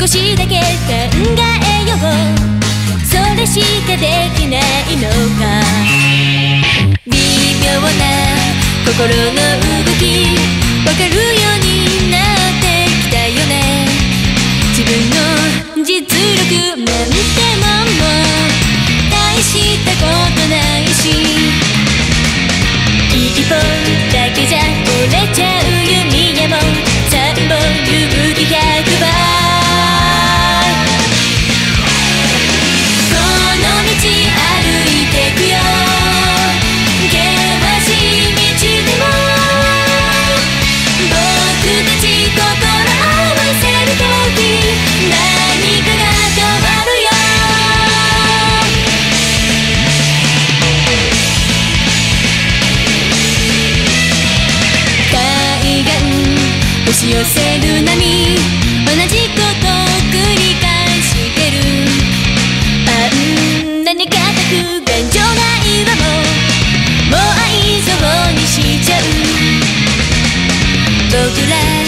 しだけ考えよう。それしかできないのか。微妙な心の動きわかるようになってきたよね。自分の実力なんてもんも大したことないし、一歩だけじゃ折れちゃう弓矢も3本指100倍。この道歩いてくよ、険しい道でも僕たち心合わせるとき何かが変わるよ。海岸押し寄せる波、同じこと繰り返してる。あんなに固く頑丈な岩ももう愛想にしちゃう。僕ら